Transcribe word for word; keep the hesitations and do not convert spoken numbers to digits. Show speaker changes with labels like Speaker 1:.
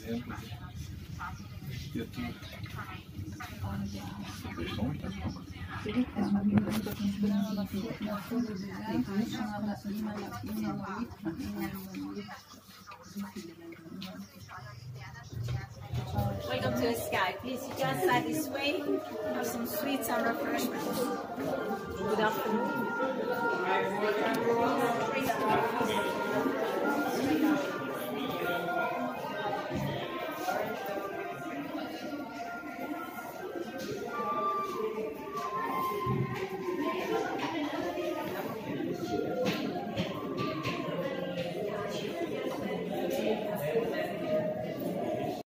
Speaker 1: Welcome to the sky. Please, you just side this way. Have some sweets and refreshments. Good afternoon.